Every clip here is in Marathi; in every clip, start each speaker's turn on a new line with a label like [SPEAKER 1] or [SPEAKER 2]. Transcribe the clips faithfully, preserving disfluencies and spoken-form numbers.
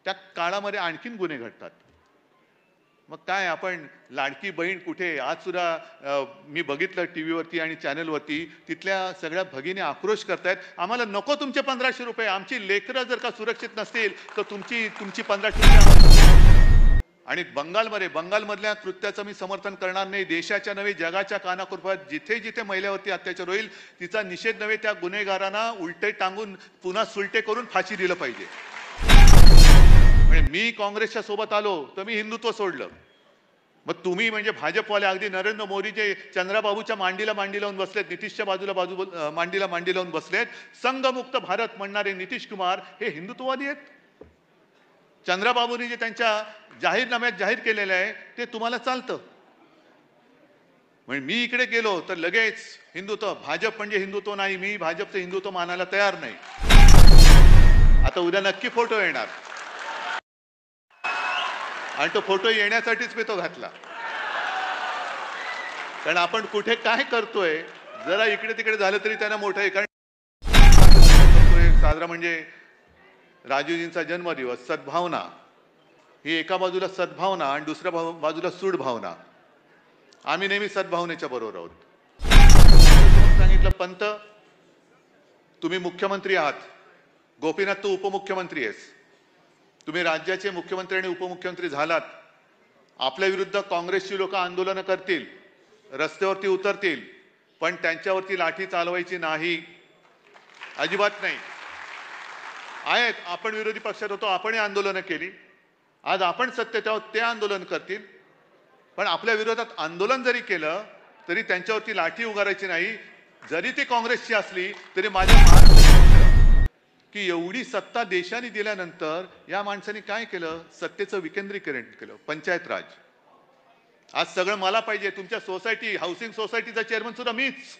[SPEAKER 1] त्या काळामध्ये आणखीन गुन्हे घडतात. मग काय आपण लाडकी बहीण कुठे आज सुद्धा मी बघितलं टीव्हीवरती आणि चॅनलवरती तिथल्या सगळ्या भगिनी आक्रोश करतायत, आम्हाला नको तुमचे पंधराशे रुपये, आमची लेकरं जर का सुरक्षित नसतील तर तुमची तुमची पंधराशे रुपये. आणि बंगालमध्ये बंगालमधल्या कृत्याचं मी समर्थन करणार नाही. देशाच्या नव्हे जगाच्या कानाकोपऱ्यात जिथे जिथे महिलावरती अत्याचार होईल तिचा निषेध नव्हे, त्या गुन्हेगारांना उलटे टांगून पुन्हा सुलटे करून फाशी दिलं पाहिजे. म्हणजे मी काँग्रेसच्या सोबत आलो तर मी हिंदुत्व सोडलं. मग तुम्ही म्हणजे भाजपवाले अगदी नरेंद्र मोदी जे चंद्राबाबूच्या मांडीला मांडी लावून बसलेत, नितीशच्या बाजूला बाजू मांडीला मांडी लावून बसलेत, संघमुक्त भारत म्हणणारे नितीश कुमार हे हिंदुत्ववादी आहेत. चंद्राबाबूंनी जे त्यांच्या जाहीरनाम्यात जाहीर केलेलं आहे ते तुम्हाला चालतं. म्हणजे मी इकडे गेलो तर लगेच हिंदुत्व, भाजप म्हणजे हिंदुत्व नाही, मी भाजपचं हिंदुत्व मानायला तयार नाही. आता उद्या नक्की फोटो येणार आणि तो फोटो येण्यासाठीच मी तो घातला. कारण आपण कुठे काय करतोय जरा इकडे तिकडे झालं तरी त्यांना मोठं आहे. कारण साजरा म्हणजे राजीवजींचा जन्मदिवस, सद्भावना ही एका बाजूला सद्भावना आणि दुसऱ्या बाजूला सूड भावना. आम्ही नेहमी सद्भावनेच्या बरोबर आहोत. सांगितलं पंत तुम्ही मुख्यमंत्री आहात, गोपीनाथ तू उपमुख्यमंत्री आहेस, तुम्ही राज्याचे मुख्यमंत्री आणि उपमुख्यमंत्री झालात. आपल्या विरुद्ध काँग्रेसची लोक आंदोलन करतील, रस्त्यावरती उतरतील, पण त्यांच्यावरती लाठी चालवायची नाही, अजिबात नाही. आहेत आपण विरोधी पक्षात होतो, आपणही आंदोलनं केली, आज आपण सत्तेत आहोत, ते आंदोलन करतील, पण आपल्या विरोधात आंदोलन जरी केलं तरी त्यांच्यावरती लाठी उगारायची नाही. जरी ती काँग्रेसची असली तरी माझ्या महाराष्ट्रात की एवढी सत्ता देशाने दिल्यानंतर या माणसाने काय केलं, सत्तेचं विकेंद्रीकरण केलं, पंचायत राज. आज सगळं मला पाहिजे. तुमच्या सोसायटी हाऊसिंग सोसायटीचा चेअरमन सुद्धा मीच.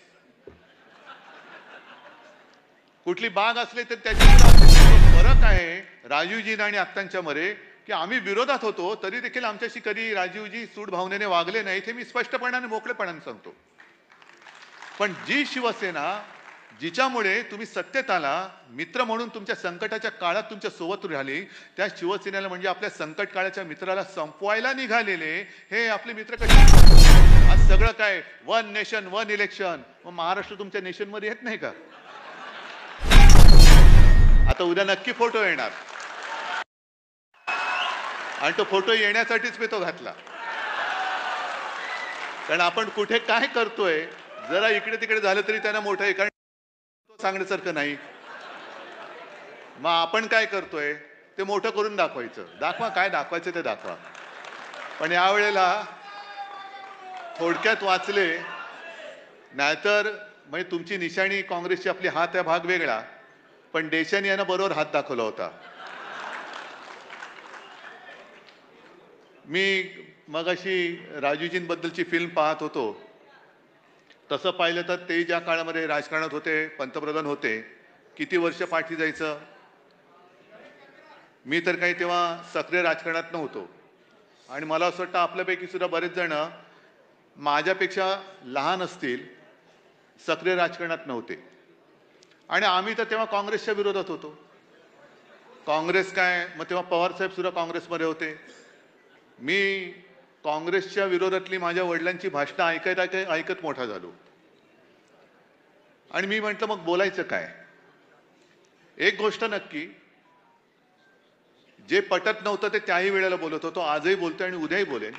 [SPEAKER 1] कुठली बाग असले तर त्याच्या फरक आहे राजीवजी आणि आत्तांच्या मध्ये की आम्ही विरोधात होतो तरी देखील आमच्याशी कधी राजीवजी सूड भावनेने वागले नाही, हे मी स्पष्टपणाने मोकळेपणाने सांगतो. पण जी शिवसेना जिच्यामुळे तुम्ही सत्तेत आला, मित्र म्हणून तुमच्या संकटाच्या काळात तुमच्या सोबत राहिली, त्या शिवसेनेला म्हणजे आपल्या संकट काळाच्या मित्राला संपवायला निघालेले हे आपले मित्र कसे? आज सगळं काय वन नेशन वन इलेक्शन, मग महाराष्ट्र तुमच्या नेशन मध्ये येत नाही का? आता उद्या नक्की फोटो येणार आणि तो फोटो येण्यासाठीच मी तो घातला. कारण आपण कुठे काय करतोय जरा इकडे तिकडे झालं तरी त्यांना मोठं आहे, कारण सांगण्यासारखं नाही. मग आपण काय करतोय ते मोठं करून दाखवायचं. दाखवा, काय दाखवायचं ते दाखवा. पण यावेळेला थोडक्यात वाचले, नाहीतर म्हणजे तुमची निशाणी काँग्रेसची आपली हात आहे भाग वेगळा, पण देशाने यांना बरोबर हात दाखवला होता. मी मगाशी राजूजींबद्दलची फिल्म पाहत होतो. तसं पाहिलं तर ते ज्या काळामध्ये राजकारणात होते, पंतप्रधान होते, किती वर्ष पाठी जायचं. मी तर काही तेव्हा सक्रिय राजकारणात नव्हतो आणि मला असं वाटतं आपल्यापैकी सुद्धा बरेच जण माझ्यापेक्षा लहान असतील, सक्रिय राजकारणात नव्हते. आणि आम्ही तर तेव्हा काँग्रेसच्या विरोधात होतो. काँग्रेस काय, मग तेव्हा पवार साहेब सुद्धा काँग्रेसमध्ये होते. मी काँग्रेसच्या विरोधातली माझ्या वडिलांची भाषणं ऐकत ऐकत ऐकत मोठा झालो. आणि मी म्हटलं मग बोलायचं काय. एक गोष्ट नक्की, जे पटत नव्हतं ते त्याही वेळेला बोलत होतो, आजही बोलतोय आणि उद्याही बोलेन.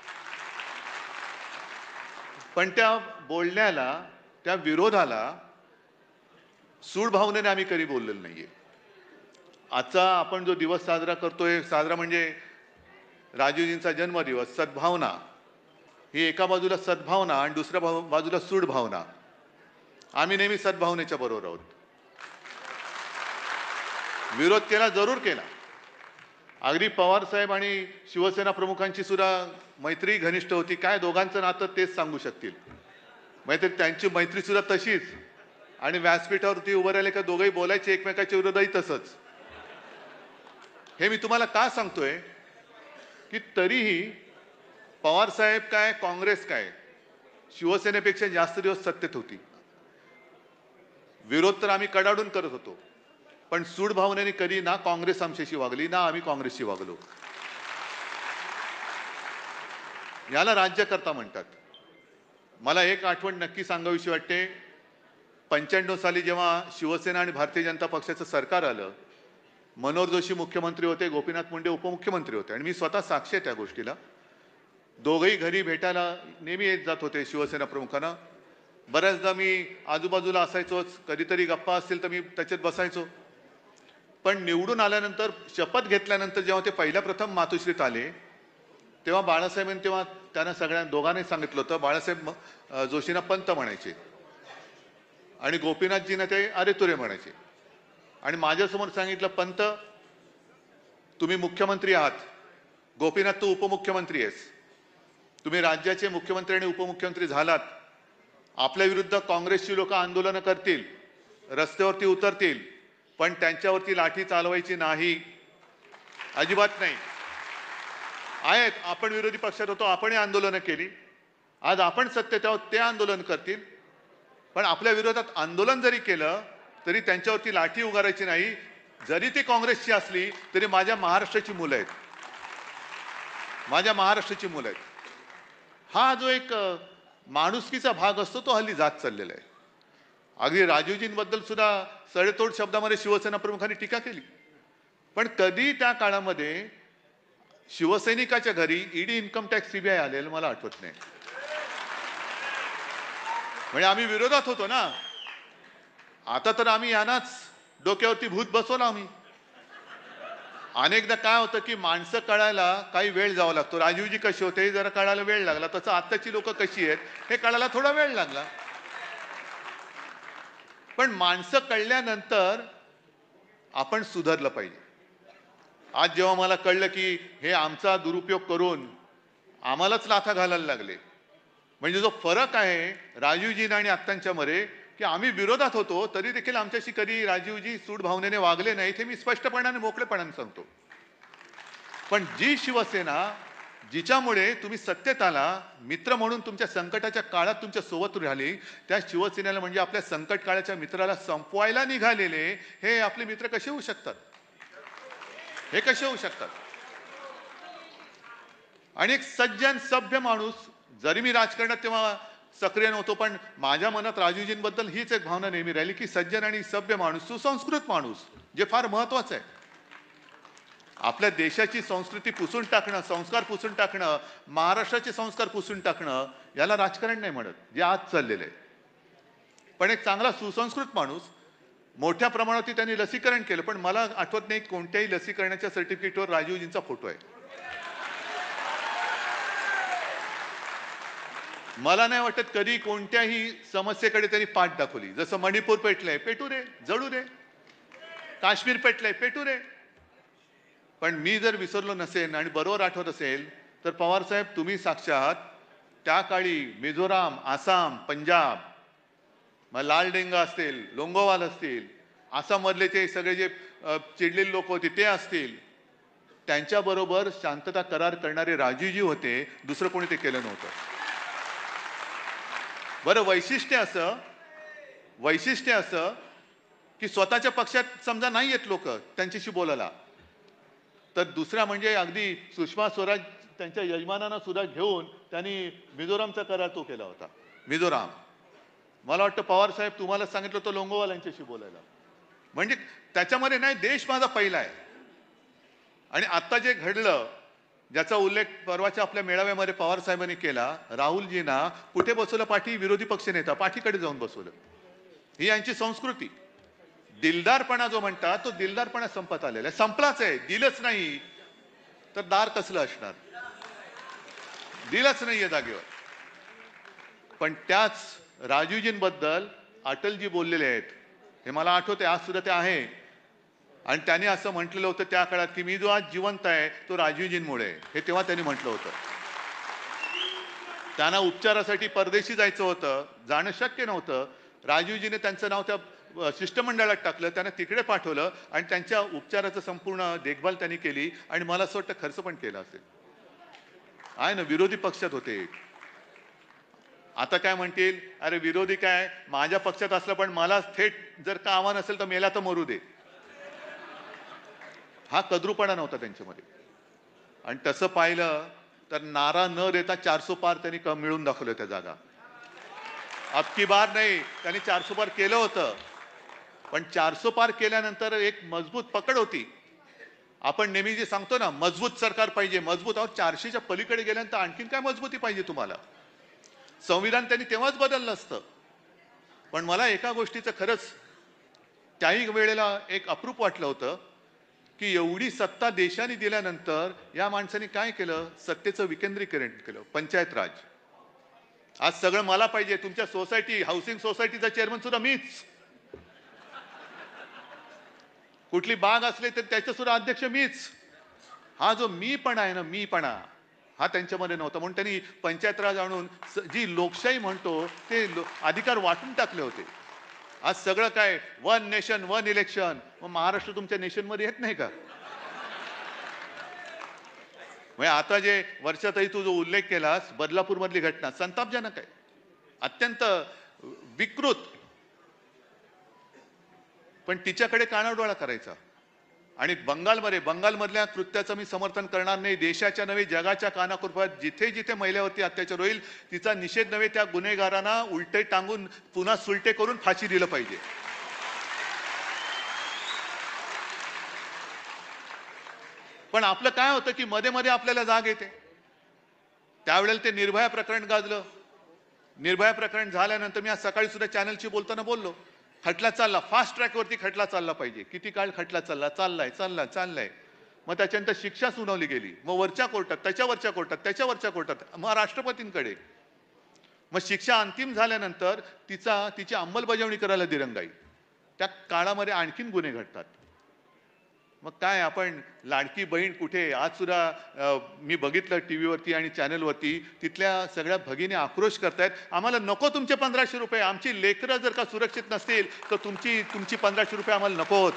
[SPEAKER 1] पण त्या बोलण्याला, त्या विरोधाला सूड भावनेने आम्ही कधी बोललेलो नाहीये. आजचा आपण जो दिवस साजरा करतोय, साजरा म्हणजे राजीवजींचा जन्मदिवस, सद्भावना ही एका बाजूला सद्भावना आणि दुसऱ्या बाजूला सूड भावना. आम्ही नेहमी सद्भावनेच्या बरोबर आहोत. विरोध केला, जरूर केला. अगदी पवार साहेब आणि शिवसेना प्रमुखांची सुद्धा मैत्री घनिष्ठ होती. काय दोघांचं नातं तेच सांगू शकतील. मैत्री, त्यांची मैत्री सुद्धा तशीच. आणि व्यासपीठावरती उभं राहिले का दोघंही बोलायचे एकमेकाच्या विरोधातही तसंच. हे मी तुम्हाला का सांगतोय की तरीही पवार साहेब काय, काँग्रेस काय, शिवसेनेपेक्षा जास्त दिवस सत्तेत होती. विरोध तर आम्ही कडाडून करत होतो. पण सूड भावनेने कधी ना काँग्रेस आमच्याशी वागली ना आम्ही काँग्रेसशी वागलो. याला राज्यकर्ता म्हणतात. मला एक आठवण नक्की सांगावीशी वाटते. पंच्याण्णव साली जेव्हा शिवसेना आणि भारतीय जनता पक्षाचं सरकार आलं, मनोहर जोशी मुख्यमंत्री होते, गोपीनाथ मुंडे उपमुख्यमंत्री होते आणि मी स्वतः साक्षी आहे त्या गोष्टीला. दोघंही घरी भेटायला नेहमी येत जात होते शिवसेना प्रमुखांना. बऱ्याचदा मी आजूबाजूला असायचोच, कधीतरी गप्पा असतील तर मी त्याच्यात बसायचो. पण निवडून आल्यानंतर, शपथ घेतल्यानंतर जेव्हा ते पहिल्या प्रथम मातोश्रीत आले, तेव्हा बाळासाहेबांनी तेव्हा त्यांना सगळ्या दोघांनी सांगितलं होतं, बाळासाहेब जोशींना पंत म्हणायचे आणि गोपीनाथजींना ते अरे तुरे म्हणायचे. आणि माझ्यासमोर सांगितलं, पंत तुम्ही मुख्यमंत्री आहात, गोपीनाथ तू उपमुख्यमंत्री आहेस, तुम्ही राज्याचे मुख्यमंत्री आणि उपमुख्यमंत्री झालात, आपल्या विरुद्ध काँग्रेसची लोक आंदोलन करतील, रस्त्यावरती उतरतील, पण त्यांच्यावरती लाठी चालवायची नाही, अजिबात नाही. आहेत, आपण विरोधी पक्षात होतो, आपणही आंदोलनं केली, आज आपण सत्तेत आहोत, ते आंदोलन करतील, पण आपल्या विरोधात आंदोलन जरी केलं तरी त्यांच्यावरती लाठी उगारायची नाही. जरी ती काँग्रेसची असली तरी माझ्या महाराष्ट्राची मुलं आहेत, माझ्या महाराष्ट्राची मुलं आहेत. हा जो एक माणुसकीचा भाग असतो तो हल्ली जात चाललेला आहे. अगदी राजीवजींबद्दल सुद्धा सडेतोड शब्दामध्ये शिवसेना प्रमुखांनी टीका केली, पण कधी त्या काळामध्ये शिवसैनिकाच्या घरी ईडी, इन्कम टॅक्स, सीबीआय आलेलं मला आठवत नाही. म्हणजे आम्ही विरोधात होतो ना. आता तर आम्ही यांनाच डोक्यावरती भूत बसवलं आम्ही. अनेकदा काय होतं की माणसं कळायला काही वेळ जावा लागतो. राजीवजी कसे होते हे जरा कळायला वेळ लागला, तसं आत्ताची लोक कशी आहेत हे कळायला थोडा वेळ लागला. पण माणसं कळल्यानंतर आपण सुधारलं पाहिजे. आज जेव्हा मला कळलं की हे आमचा दुरुपयोग करून आम्हालाच लाथा घालायला लागले, म्हणजे जो फरक आहे राजीवजी आणि आत्तांच्या मध्ये, की आम्ही विरोधात होतो तरी देखील आमच्याशी कधी राजीवजी सूड भावनेने वागले नाही, हे मी स्पष्टपणाने मोकळेपणाने सांगतो. पण जी शिवसेना जिच्यामुळे तुम्ही सत्तेत आला, मित्र म्हणून तुमच्या संकटाच्या काळात तुमच्या सोबत राहिली, त्या शिवसेनेला म्हणजे आपल्या संकट काळाच्या मित्राला संपवायला निघालेले हे आपले मित्र कसे होऊ शकतात? हे कसे होऊ शकतात? आणि एक सज्जन सभ्य माणूस, जरी मी राजकारणात तेव्हा सक्रिय नव्हतो, पण माझ्या मनात राजीवजींबद्दल हीच एक भावना नेहमी राहिली की सज्जन आणि सभ्य माणूस, सुसंस्कृत माणूस, जे फार महत्वाचं आहे. आपल्या देशाची संस्कृती पुसून टाकणं, संस्कार पुसून टाकणं, महाराष्ट्राचे संस्कार पुसून टाकणं, याला राजकारण नाही म्हणत, जे आज चाललेलं आहे. पण एक चांगला सुसंस्कृत माणूस, मोठ्या प्रमाणात त्यांनी लसीकरण केलं, पण मला आठवत नाही कोणत्याही लसीकरणाच्या सर्टिफिकेटवर राजीवजींचा फोटो आहे. मला नाही वाटत कधी कोणत्याही समस्येकडे त्यांनी पाठ दाखवली. जसं मणिपूर पेटलंय, पेटू रे, जळू रे, काश्मीर पेटलंय, पेटू रे. पण मी जर विसरलो नसेल आणि बरोबर आठवत असेल तर पवार साहेब तुम्ही साक्षात त्या काळी मिझोराम, आसाम, पंजाब, मग लालडेंगा असतील, लोंगोवाल असतील, आसाम मधले ते सगळे जे चिडलेले लोक होते ते असतील, त्यांच्याबरोबर शांतता करार करणारे राजीवजी होते, दुसरं कोणी ते केलं नव्हतं. बरं, वैशिष्ट्य असं वैशिष्ट्य असं की स्वतःच्या पक्षात समजा नाही आहेत लोक त्यांच्याशी बोलायला, तर दुसरा म्हणजे अगदी सुषमा स्वराज त्यांच्या यजमानांना सुद्धा घेऊन त्यांनी मिझोरामचा करार तो केला होता. मिझोराम, मला वाटतं पवार साहेब तुम्हाला सांगितलं होतं लोंगोवाल यांच्याशी बोलायला. म्हणजे त्याच्यामध्ये नाही, देश माझा पहिला आहे. आणि आता जे घडलं, ज्याचा उल्लेख परवाच्या आपल्या मेळाव्यामध्ये पवार साहेबांनी केला, राहुलजींना कुठे बसवलं? पाठी, विरोधी पक्ष नेता पाठीकडे जाऊन बसवलं. ही यांची संस्कृती. दिलदारपणा जो म्हणतात तो दिलदारपणा संपत आलेला आहे, संपलाच आहे. दिलंच नाही तर दार कसलं असणार? दिलंच नाहीये जागेवर. पण त्याच राजीवजींबद्दल अटलजी बोललेले आहेत, हे मला आठवते, आज सुद्धा ते आहे. आणि त्यांनी असं म्हटलेलं होतं त्या काळात की मी जो आज जिवंत आहे तो राजीवजींमुळे, हे तेव्हा त्यांनी म्हटलं होतं. त्यांना उपचारासाठी परदेशी जायचं होतं, जाणं शक्य नव्हतं. राजीवजीने त्यांचं नाव त्या शिष्टमंडळात टाकलं, त्यांना तिकडे पाठवलं आणि त्यांच्या उपचाराचं संपूर्ण देखभाल त्यांनी केली आणि मला असं वाटतं खर्च पण केला असेल. आहे ना, विरोधी पक्षात होते. आता काय म्हणतील, अरे विरोधी काय, माझ्या पक्षात असलं पण मला थेट जर का आव्हान असेल तर मेला तर मरू दे. हा कद्रूपणा नव्हता त्यांच्यामध्ये. आणि तसं पाहिलं तर नारा न देता चारसो पार त्यांनी क मिळून दाखवलं त्या जागा. अबकी बार नाही, त्यांनी चारसो पार केलं होतं. पण चारसो पार केल्यानंतर एक मजबूत पकड होती. आपण नेहमी जे सांगतो ना, मजबूत सरकार पाहिजे, मजबूत. अहो चारशेच्या पलीकडे गेल्यानंतर आणखीन काय मजबूती पाहिजे तुम्हाला? संविधान त्यांनी तेव्हाच बदललं असतं. पण मला एका गोष्टीचं खरंच त्याही वेळेला एक अप्रूप वाटलं होतं की एवढी सत्ता देशाने दिल्यानंतर या माणसाने काय केलं? सत्तेचं विकेंद्रीकरण केलं. पंचायत राज. आज सगळं मला पाहिजे. तुमच्या सोसायटी, हाऊसिंग सोसायटीचा चेअरमन सुद्धा मीच. कुठली बाग असले तर त्याचं सुद्धा अध्यक्ष मीच. हा जो मीपणा आहे ना, मीपणा हा त्यांच्यामध्ये नव्हता. म्हणून त्यांनी पंचायत राज आणून जी लोकशाही म्हणतो ते अधिकार वाटून टाकले होते. आज सगळं काय वन नेशन वन इलेक्शन. मग महाराष्ट्र तुमच्या नेशनमध्ये येत नाही का? म्हणजे आता जे वर्षाताई तू जो उल्लेख केलास, बदलापूर मधली घटना संतापजनक आहे, अत्यंत विकृत. पण तिच्याकडे कानाडोळा करायचा. आणि बंगालमध्ये बंगालमधल्या कृत्याचं मी समर्थन करणार नाही. देशाच्या नव्हे जगाच्या कानाकोपऱ्यात जिथे जिथे महिलावरती अत्याचार होईल तिचा निषेध नव्हे, त्या गुन्हेगारांना उलटे टांगून पुन्हा सुलटे करून फाशी दिलं पाहिजे. पण आपलं काय होतं की मध्ये मध्ये आपल्याला जाग येते. त्यावेळेला ते निर्भया प्रकरण गाजलं. निर्भया प्रकरण झाल्यानंतर मी आज सकाळी सुद्धा चॅनलशी बोलताना बोललो, खटला चालला, फास्ट ट्रॅकवरती खटला चालला पाहिजे. किती काळ खटला चालला? चाललाय चालला चाललाय. मग त्याच्यानंतर शिक्षा सुनावली गेली. मग वरच्या कोर्टात, त्याच्यावरच्या कोर्टात, त्याच्यावरच्या कोर्टात, मग राष्ट्रपतींकडे. मग शिक्षा अंतिम झाल्यानंतर तिचा तिची अंमलबजावणी करायला दिरंगाई. त्या काळामध्ये आणखीन गुन्हे घडतात. मग काय आपण लाडकी बहीण कुठे? आज सुद्धा मी बघितलं टीव्हीवरती आणि चॅनलवरती, तिथल्या सगळ्या भगिनी आक्रोश करतायत, आम्हाला नको तुमचे पंधराशे रुपये. आमची लेकरं जर का सुरक्षित नसतील तर तुमची तुमची पंधराशे रुपये आम्हाला नकोत.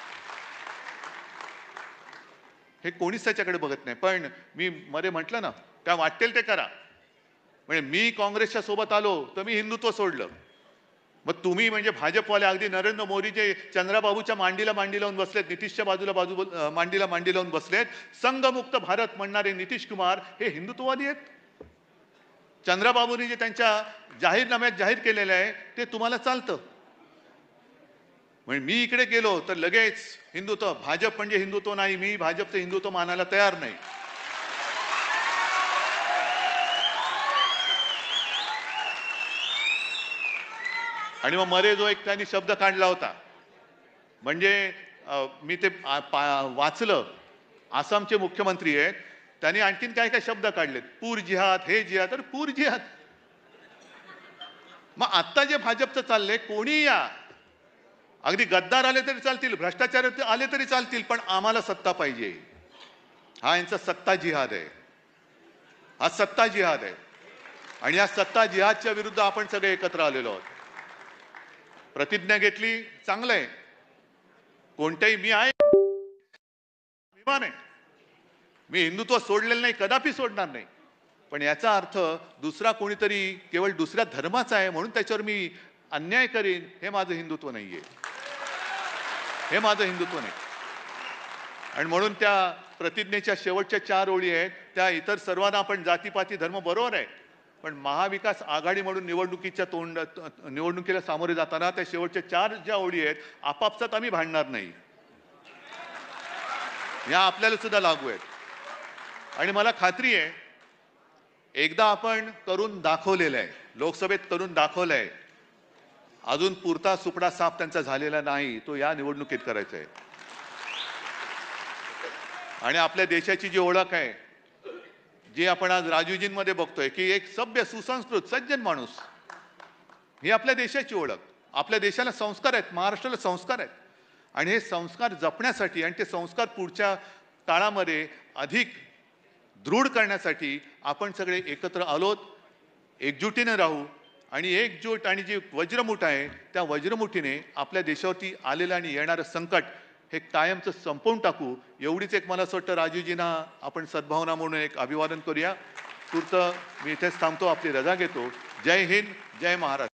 [SPEAKER 1] हे कोणीच त्याच्याकडे बघत नाही. पण मी मध्ये म्हटलं ना, त्या वाटेल ते करा. म्हणजे मी काँग्रेसच्या सोबत आलो तर मी हिंदुत्व सोडलं. मग तुम्ही म्हणजे भाजपवाले अगदी नरेंद्र मोदी जे चंद्राबाबूच्या मांडीला मांडी लावून बसलेत, नितीशच्या बाजूला बाजू मांडीला मांडी लावून बसलेत, संघमुक्त भारत म्हणणारे नितीश कुमार हे हिंदुत्ववादी आहेत. चंद्राबाबूंनी जे त्यांच्या जाहीरनाम्यात जाहीर केलेलं आहे ते तुम्हाला चालतं. म्हणजे मी इकडे गेलो तर लगेच हिंदुत्व, भाजप म्हणजे हिंदुत्व नाही, मी भाजपचं हिंदुत्व मानायला तयार नाही. आणि मग मध्ये जो एक त्यांनी शब्द काढला होता, म्हणजे मी ते वाचलं, आसामचे मुख्यमंत्री आहेत, त्यांनी आणखीन काय काय शब्द काढलेत, पूर जिहाद, हे जिहाद. तर पूर जिहाद. मग आता जे भाजपचं चाललंय, कोणी या, अगदी गद्दार आले तरी चालतील, भ्रष्टाचार आले तरी चालतील, पण आम्हाला सत्ता पाहिजे. हा यांचा सत्ता जिहाद आहे. हा सत्ता जिहाद आहे. आणि या सत्ता जिहादच्या विरुद्ध आपण सगळे एकत्र आलेलो आहोत. प्रतिज्ञा घेतली, चांगलं आहे. कोणत्याही, मी आहे, अभिमान आहे, मी हिंदुत्व सोडलेलं नाही, कदापि सोडणार नाही. पण याचा अर्थ दुसरा कोणीतरी केवळ दुसऱ्या धर्माचा आहे म्हणून त्याच्यावर मी अन्याय करीन, हे माझं हिंदुत्व नाहीये. हे माझं हिंदुत्व नाही. आणि म्हणून त्या प्रतिज्ञेच्या शेवटच्या चार ओळी आहेत त्या, इतर सर्वांना आपण जातीपाती धर्म बरोबर आहे, पण महाविकास आघाडी म्हणून निवडणुकीच्या तोंड निवडणुकीला सामोरे जाताना त्या शेवटच्या चार ज्या ओळी आहेत, आपापसात आम्ही भांडणार नाही, या आपल्याला सुद्धा लागू आहेत. आणि मला खात्री आहे, एकदा आपण करून दाखवलेलं आहे, लोकसभेत करून दाखवलं आहे. अजून पुरता सुपडा साफ त्यांचा झालेला नाही, तो या निवडणुकीत करायचा आहे. आणि आपल्या देशाची जी ओळख आहे, जी आपण आज राजूजींमध्ये बघतोय की एक सभ्य, सुसंस्कृत, सज्जन माणूस, ही आपल्या देशाची ओळख. आपल्या देशाला संस्कार आहेत, महाराष्ट्राला संस्कार आहेत. आणि हे संस्कार जपण्यासाठी आणि ते संस्कार पुढच्या काळामध्ये अधिक दृढ करण्यासाठी आपण सगळे एकत्र आलोत, एकजुटीने राहू. आणि एकजूट आणि जी वज्रमुठ आहे त्या वज्रमुठीने आपल्या देशावरती आलेलं आणि येणारं संकट हे कायमचं संपवून टाकू. एवढीच एक मला असं वाटतं राजूजींना आपण सद्भावना म्हणून एक अभिवादन करूया. पुरतं मी इथेच थांबतो, आपली रजा घेतो. जय हिंद, जय महाराष्ट्र.